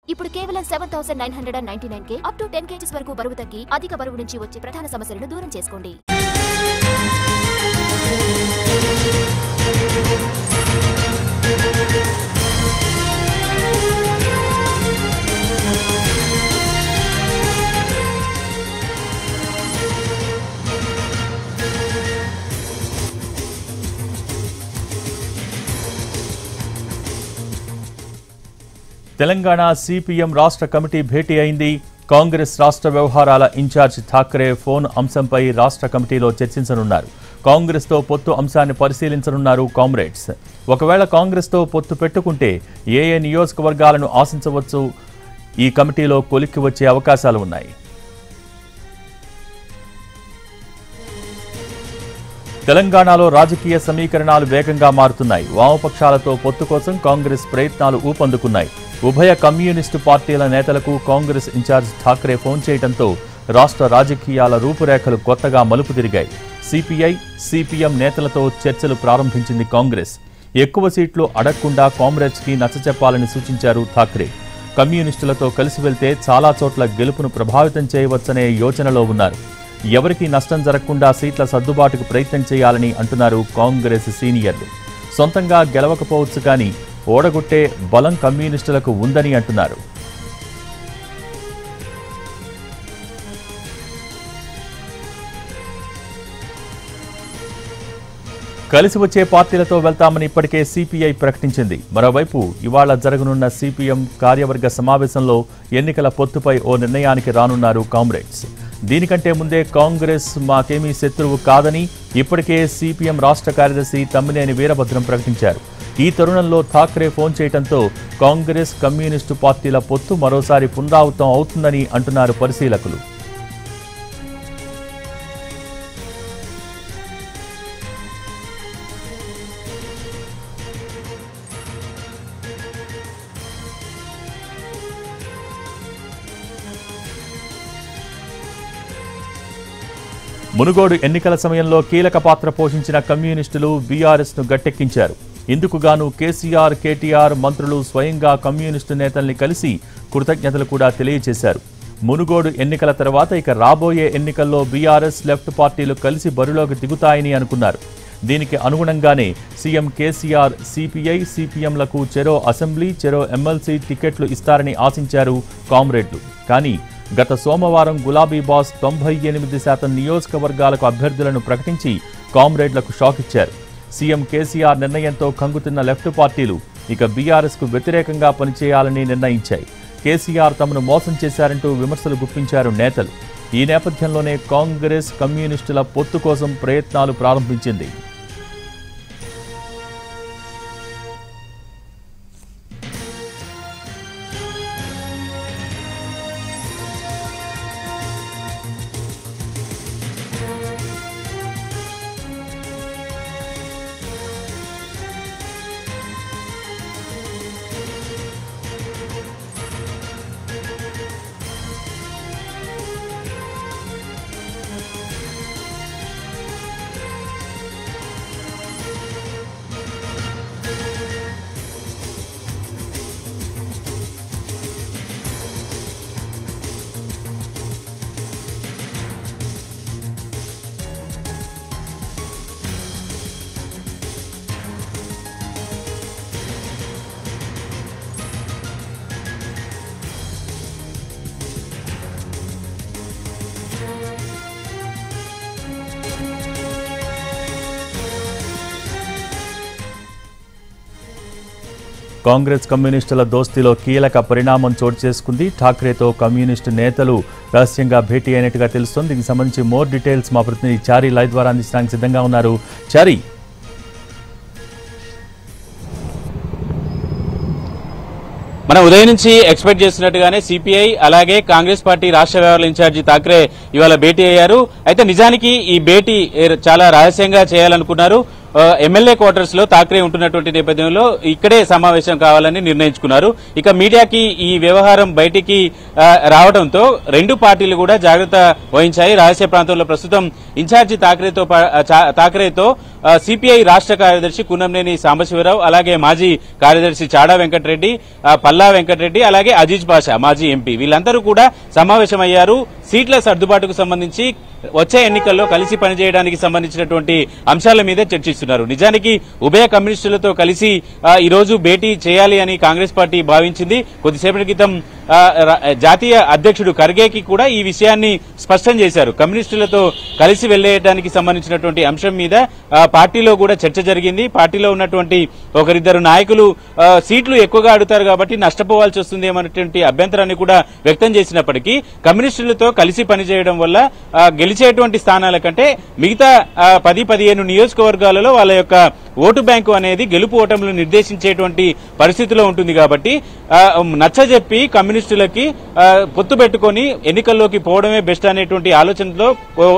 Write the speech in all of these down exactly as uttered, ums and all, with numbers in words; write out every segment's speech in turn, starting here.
ఇప్పుడు కేవలం seven thousand nine hundred and ninety nine కే అప్ టు టెన్ కేజీస్ వరకు బరువు తగ్గి అధిక బరువు నుంచి వచ్చే ప్రధాన సమస్యలను దూరం చేసుకోండి. తెలంగాణ సిపిఎం రాష్ట్ర కమిటీ భేటీ అయింది. కాంగ్రెస్ రాష్ట్ర వ్యవహారాల ఇన్ఛార్జ్ ఠాక్రే ఫోన్ అంశంపై రాష్ట్ర కమిటీలో చర్చించనున్నారు. కాంగ్రెస్తో పొత్తు అంశాన్ని పరిశీలించనున్నారు కామ్రేడ్స్. ఒకవేళ కాంగ్రెస్తో పొత్తు పెట్టుకుంటే ఏ ఏ నియోజకవర్గాలను ఆశించవచ్చు, ఈ కమిటీలో కొలిక్కి వచ్చే అవకాశాలు ఉన్నాయి. తెలంగాణలో రాజకీయ సమీకరణాలు వేగంగా మారుతున్నాయి. వామపక్షాలతో పొత్తు కోసం కాంగ్రెస్ ప్రయత్నాలు ఊపందుకున్నాయి. ఉభయ కమ్యూనిస్టు పార్టీల నేతలకు కాంగ్రెస్ ఇన్ఛార్జ్ ఠాక్రే ఫోన్ చేయడంతో రాష్ట్ర రాజకీయాల రూపురేఖలు కొత్తగా మలుపు తిరిగాయి. సిపిఐ, సిపిఎం నేతలతో చర్చలు ప్రారంభించింది కాంగ్రెస్. ఎక్కువ సీట్లు అడగకుండా కామ్రేడ్స్కి నచ్చచెప్పాలని సూచించారు ఠాక్రే. కమ్యూనిస్టులతో కలిసి వెళ్తే చాలా చోట్ల గెలుపును ప్రభావితం చేయవచ్చనే యోచనలో ఉన్నారు. ఎవరికి నష్టం జరగకుండా సీట్ల సర్దుబాటుకు ప్రయత్నం చేయాలని అంటున్నారు కాంగ్రెస్ సీనియర్లు. సొంతంగా గెలవకపోవచ్చు కానీ ఓడగొట్టే బలం కమ్యూనిస్టులకు ఉందని అంటున్నారు. కలిసి వచ్చే పార్టీలతో వెళ్తామని ఇప్పటికే సిపిఐ ప్రకటించింది. మరోవైపు ఇవాళ జరగనున్న సిపిఎం కార్యవర్గ సమావేశంలో ఎన్నికల పొత్తుపై ఓ నిర్ణయానికి రానున్నారు కామ్రేడ్స్. దీనికంటే ముందే కాంగ్రెస్ మాకేమీ శత్రువు కాదని ఇప్పటికే సిపిఎం రాష్ట్ర కార్యదర్శి తమ్మినేని వీరభద్రం ప్రకటించారు. ఈ తరుణంలో ఠాక్రే ఫోన్ చేయడంతో కాంగ్రెస్ కమ్యూనిస్టు పార్టీల పొత్తు మరోసారి పునరావృతం అవుతుందని అంటున్నారు పరిశీలకులు. మునుగోడు ఎన్నికల సమయంలో కీలక పాత్ర పోషించిన కమ్యూనిస్టులు బీఆర్ఎస్ ను గట్టెక్కించారు. ఇందుకుగాను కేసీఆర్, కేటీఆర్ మంత్రులు స్వయంగా కమ్యూనిస్టు నేతల్ని కలిసి కృతజ్ఞతలు కూడా తెలియజేశారు. మునుగోడు ఎన్నికల తర్వాత ఇక రాబోయే ఎన్నికల్లో బీఆర్ఎస్, లెఫ్ట్ పార్టీలు కలిసి బరిలోకి దిగుతాయని అనుకున్నారు. దీనికి అనుగుణంగానే సీఎం కేసీఆర్ సిపిఐ, సిపిఎంలకు చెరో అసెంబ్లీ, చెరో ఎమ్మెల్సీ టికెట్లు ఇస్తారని ఆశించారు కామ్రేడ్లు. కానీ గత సోమవారం గులాబీ బాస్ తొంభై ఎనిమిది శాతం నియోజకవర్గాలకు అభ్యర్థులను ప్రకటించి కామ్రేడ్లకు షాక్ ఇచ్చారు. సీఎం కేసీఆర్ నిర్ణయంతో కంగుతున్న లెఫ్ట్ పార్టీలు ఇక బీఆర్ఎస్కు వ్యతిరేకంగా పనిచేయాలని నిర్ణయించాయి. కేసీఆర్ తమను మోసం చేశారంటూ విమర్శలు గుప్పించారు నేతలు. ఈ నేపథ్యంలోనే కాంగ్రెస్ కమ్యూనిస్టుల పొత్తు కోసం ప్రయత్నాలు ప్రారంభించింది. కాంగ్రెస్ కమ్యూనిస్టుల దోస్తీలో కీలక పరిణామం చోటు చేసుకుంది. ఠాక్రేతో కమ్యూనిస్టు నేతలు రహస్యంగా భేటీ అయినట్టుగా తెలుస్తోంది. దీనికి సంబంధించి మోర్ డీటెయిల్స్ మా ప్రతినిధి చారీ లైవ్ ద్వారా అందించడానికి సిద్ధంగా ఉన్నారు. చారీ, మనం ఉదయం నుంచి ఎక్స్పెక్ట్ చేస్తున్నట్టుగానే సిపిఐ అలాగే కాంగ్రెస్ పార్టీ రాష్ట్ర వ్యవహారాల ఇన్ఛార్జి ఠాక్రే ఇవాళ భేటీ అయ్యారు. అయితే నిజానికి ఈ భేటీ చాలా రహస్యంగా చేయాలనుకున్నారు. ఎమ్మెల్యే క్వార్టర్స్ లో ఠాక్రే ఉంటున్నటువంటి నేపథ్యంలో ఇక్కడే సమావేశం కావాలని నిర్ణయించుకున్నారు. ఇక మీడియాకి ఈ వ్యవహారం బయటికి రావడంతో రెండు పార్టీలు కూడా జాగ్రత్త వహించాయి. రహస్య ప్రాంతంలో ప్రస్తుతం ఇన్ఛార్జి ఠాక్రేతో ఠాక్రేతో సిపిఐ రాష్ట్ర కార్యదర్శి కూనంనేని సాంబశివరావు, అలాగే మాజీ కార్యదర్శి చాడా వెంకటరెడ్డి, పల్లా వెంకటరెడ్డి, అలాగే అజీజ్ బాషా మాజీ ఎంపీ వీళ్ళందరూ కూడా సమావేశమయ్యారు. సీట్ల సర్దుబాటుకు సంబంధించి వచ్చే ఎన్నికల్లో కలిసి పనిచేయడానికి సంబంధించినటువంటి అంశాల మీద చర్చిస్తున్నారు. నిజానికి ఉభయ కమ్యూనిస్టులతో కలిసి ఈ రోజు భేటీ చేయాలి అని కాంగ్రెస్ పార్టీ భావించింది. కొద్దిసేపటి క్రితం జాతీయ అధ్యక్షుడు ఖర్గేకి కూడా ఈ విషయాన్ని స్పష్టం చేశారు. కమ్యూనిస్టులతో కలిసి వెళ్లేయడానికి సంబంధించినటువంటి అంశం మీద పార్టీలో కూడా చర్చ జరిగింది. పార్టీలో ఉన్నటువంటి ఒకరిద్దరు నాయకులు సీట్లు ఎక్కువగా అడుగుతారు కాబట్టి నష్టపోవాల్సి వస్తుంది అన్నటువంటి అభ్యంతరాన్ని కూడా వ్యక్తం చేసినప్పటికీ కమ్యూనిస్టులతో కలిసి పనిచేయడం వల్ల గెలిచేటువంటి స్థానాల కంటే మిగతా పది పదిహేను నియోజకవర్గాలలో వాళ్ళ యొక్క ఓటు బ్యాంకు అనేది గెలుపు ఓటములు నిర్దేశించేటువంటి పరిస్థితిలో ఉంటుంది కాబట్టి నచ్చజెప్పి కమ్యూనిస్టులకి పొత్తు పెట్టుకుని ఎన్నికల్లోకి పోవడమే బెస్ట్ అనేటువంటి ఆలోచనలో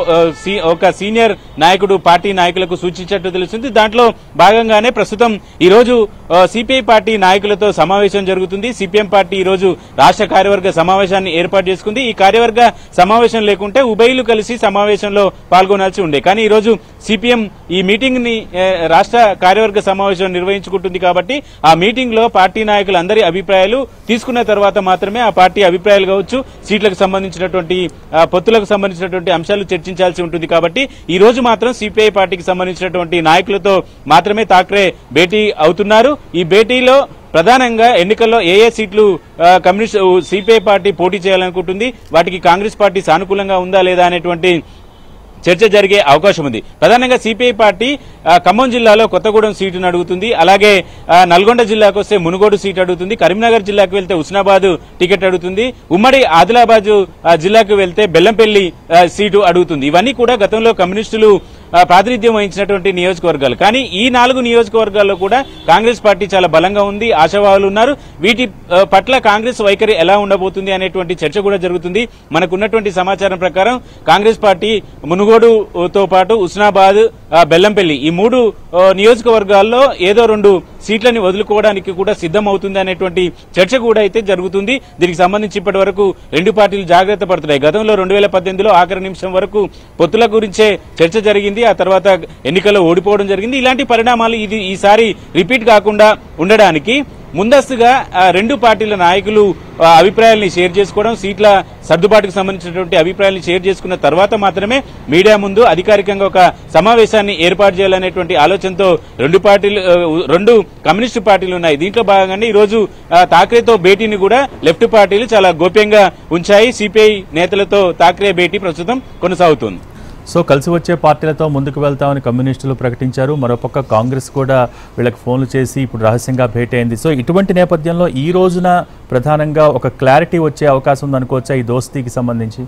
ఒక సీనియర్ నాయకుడు పార్టీ నాయకులకు సూచించినట్టు తెలుస్తుంది. దాంట్లో భాగంగానే ప్రస్తుతం ఈ రోజు సిపిఐ పార్టీ నాయకులతో సమావేశం జరుగుతుంది. సిపిఎం పార్టీ ఈ రోజు రాష్ట్ర కార్యవర్గ సమావేశాన్ని ఏర్పాటు చేసుకుంది. ఈ కార్యవర్గ సమావేశం లేకుంటే ఉభయులు కలిసి సమావేశంలో పాల్గొనాల్సి ఉండే, కానీ ఈ రోజు సిపిఎం ఈ మీటింగ్ ని రాష్ట్ర కార్యవర్గ సమావేశం నిర్వహించుకుంటుంది కాబట్టి ఆ మీటింగ్ లో పార్టీ నాయకులు అందరి అభిప్రాయాలు తీసుకున్న తర్వాత మాత్రమే ఆ పార్టీ అభిప్రాయాలు కావచ్చు, సీట్లకు సంబంధించినటువంటి పొత్తులకు సంబంధించినటువంటి అంశాలు చర్చించాల్సి ఉంటుంది. కాబట్టి ఈ రోజు మాత్రం సిపిఐ పార్టీకి సంబంధించినటువంటి నాయకులతో మాత్రమే ఠాక్రే భేటీ అవుతున్నారు. ఈ భేటీలో ప్రధానంగా ఎన్నికల్లో ఏ ఏ సీట్లు కమ్యూనిస్ట్ సిపిఐ పార్టీ పోటీ చేయాలనుకుంటుంది, వాటికి కాంగ్రెస్ పార్టీ సానుకూలంగా ఉందా లేదా అనేటువంటి చర్చ జరిగే అవకాశం ఉంది. ప్రధానంగా సిపిఐ పార్టీ ఖమ్మం జిల్లాలో కొత్తగూడెం సీటును అడుగుతుంది, అలాగే నల్గొండ జిల్లాకు వస్తే మునుగోడు సీటు అడుగుతుంది, కరీంనగర్ జిల్లాకు వెళ్తే ఉస్నాబాద్ టికెట్ అడుగుతుంది, ఉమ్మడి ఆదిలాబాద్ జిల్లాకు వెళ్తే బెల్లంపల్లి సీటు అడుగుతుంది. ఇవన్నీ కూడా గతంలో కమ్యూనిస్టులు ప్రాతినిధ్యం వహించినటువంటి నియోజకవర్గాలు. కానీ ఈ నాలుగు నియోజకవర్గాల్లో కూడా కాంగ్రెస్ పార్టీ చాలా బలంగా ఉంది, ఆశావాహులు ఉన్నారు. వీటి పట్ల కాంగ్రెస్ వైఖరి ఎలా ఉండబోతుంది అనేటువంటి చర్చ కూడా జరుగుతుంది. మనకున్నటువంటి సమాచారం ప్రకారం కాంగ్రెస్ పార్టీ మునుగోడుతో పాటు ఉస్నాబాద్, బెల్లంపల్లి ఈ మూడు నియోజకవర్గాల్లో ఏదో రెండు సీట్లని వదులుకోవడానికి కూడా సిద్ధం అవుతుంది అనేటువంటి చర్చ కూడా అయితే జరుగుతుంది. దీనికి సంబంధించి ఇప్పటి వరకు రెండు పార్టీలు జాగ్రత్త పడుతున్నాయి. గతంలో రెండు వేల పద్దెనిమిదిలో ఆఖరి నిమిషం వరకు పొత్తుల గురించే చర్చ జరిగింది, ఆ తర్వాత ఎన్నికల్లో ఓడిపోవడం జరిగింది. ఇలాంటి పరిణామాలు ఇది ఈసారి రిపీట్ కాకుండా ఉండడానికి ముందస్తుగా రెండు పార్టీల నాయకులు అభిప్రాయాల్ని షేర్ చేసుకోవడం, సీట్ల సర్దుబాటుకు సంబంధించినటువంటి అభిప్రాయాలను షేర్ చేసుకున్న తర్వాత మాత్రమే మీడియా ముందు అధికారికంగా ఒక సమావేశాన్ని ఏర్పాటు చేయాలనేటువంటి ఆలోచనతో రెండు పార్టీలు రెండు కమ్యూనిస్టు పార్టీలు ఉన్నాయి. దీంట్లో భాగంగానే ఈ రోజు ఠాక్రేతో భేటీని కూడా లెఫ్ట్ పార్టీలు చాలా గోప్యంగా ఉంచాయి. సిపిఐ నేతలతో ఠాక్రే భేటీ ప్రస్తుతం కొనసాగుతుంది. సో కలిసి వచ్చే పార్టీలతో ముందుకు వెళ్తామని కమ్యూనిస్టులు ప్రకటించారు. మరోపక్క కాంగ్రెస్ కూడా వీళ్ళకి ఫోన్లు చేసి ఇప్పుడు రహస్యంగా భేటీ అయింది. సో ఇటువంటి నేపథ్యంలో ఈ రోజున ప్రధానంగా ఒక క్లారిటీ వచ్చే అవకాశం ఉందనుకోవచ్చా ఈ దోస్తీకి సంబంధించి?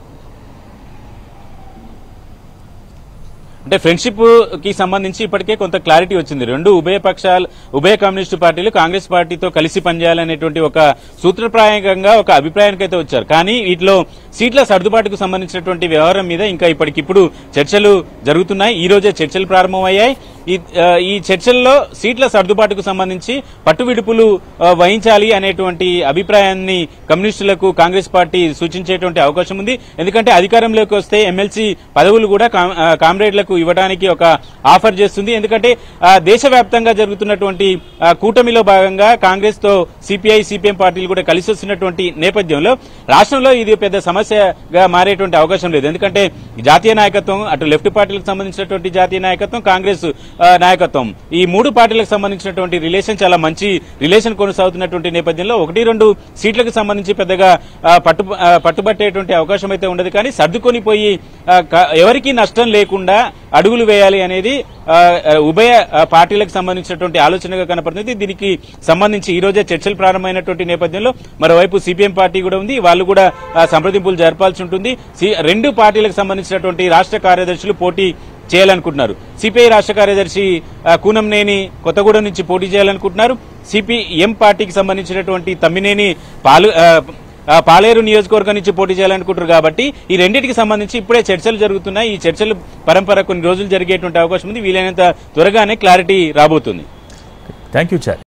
అంటే ఫ్రెండ్షిప్ కి సంబంధించి ఇప్పటికే కొంత క్లారిటీ వచ్చింది. రెండు ఉభయ పక్షాలు ఉభయ కమ్యూనిస్టు పార్టీలు కాంగ్రెస్ పార్టీతో కలిసి పనిచేయాలనేటువంటి ఒక సూత్రప్రాయంగా ఒక అభిప్రాయానికి అయితే వచ్చారు. కానీ వీటిలో సీట్ల సర్దుబాటుకు సంబంధించినటువంటి వ్యవహారం మీద ఇంకా ఇప్పటికిప్పుడు చర్చలు జరుగుతున్నాయి. ఈ రోజే చర్చలు ప్రారంభమయ్యాయి. ఈ చర్చల్లో సీట్ల సర్దుబాటుకు సంబంధించి పట్టువిడుపులు వహించాలి అనేటువంటి అభిప్రాయాన్ని కమ్యూనిస్టులకు కాంగ్రెస్ పార్టీ సూచించేటువంటి అవకాశం ఉంది. ఎందుకంటే అధికారంలోకి వస్తే ఎమ్మెల్సీ పదవులు కూడా కామ్రేడ్లకు ఇవ్వడానికి ఒక ఆఫర్ చేస్తుంది. ఎందుకంటే దేశవ్యాప్తంగా జరుగుతున్నటువంటి కూటమిలో భాగంగా కాంగ్రెస్ తో సిపిఐ సిపిఎం పార్టీలు కూడా కలిసి వస్తున్నటువంటి నేపథ్యంలో రాష్ట్రంలో ఇది పెద్ద సమస్యగా మారేటువంటి అవకాశం లేదు. ఎందుకంటే జాతీయ నాయకత్వం, అటు లెఫ్ట్ పార్టీలకు సంబంధించినటువంటి జాతీయ నాయకత్వం, కాంగ్రెస్ నాయకత్వం, ఈ మూడు పార్టీలకు సంబంధించినటువంటి రిలేషన్ చాలా మంచి రిలేషన్ కొనసాగుతున్నటువంటి నేపథ్యంలో ఒకటి రెండు సీట్లకు సంబంధించి పెద్దగా పట్టు పట్టుబట్టేటువంటి అవకాశం అయితే ఉండదు. కానీ సర్దుకొని పోయి ఎవరికి నష్టం లేకుండా అడుగులు వేయాలి అనేది ఉభయ పార్టీలకు సంబంధించినటువంటి ఆలోచనగా కనపడుతుంది. దీనికి సంబంధించి ఈ రోజే చర్చలు ప్రారంభమైనటువంటి నేపథ్యంలో మరోవైపు సిపిఎం పార్టీ కూడా ఉంది, వాళ్ళు కూడా సంప్రదింపులు జరపాల్సి ఉంటుంది. రెండు పార్టీలకు సంబంధించినటువంటి రాష్ట్ర కార్యదర్శులు పోటీ చేయాలనుకుంటున్నారు. సిపిఐ రాష్ట్ర కార్యదర్శి కూనంనేని కొత్తగూడెం నుంచి పోటీ చేయాలనుకుంటున్నారు. సిపిఎం పార్టీకి సంబంధించినటువంటి తమ్మినేని పాలు పాలేరు నియోజకవర్గం నుంచి పోటీ చేయాలనుకుంటారు కాబట్టి ఈ రెండింటికి సంబంధించి ఇప్పుడే చర్చలు జరుగుతున్నాయి. ఈ చర్చలు పరంపర కొన్ని రోజులు జరిగేటువంటి అవకాశం ఉంది. వీలైనంత త్వరగానే క్లారిటీ రాబోతుంది. Thank you Chari.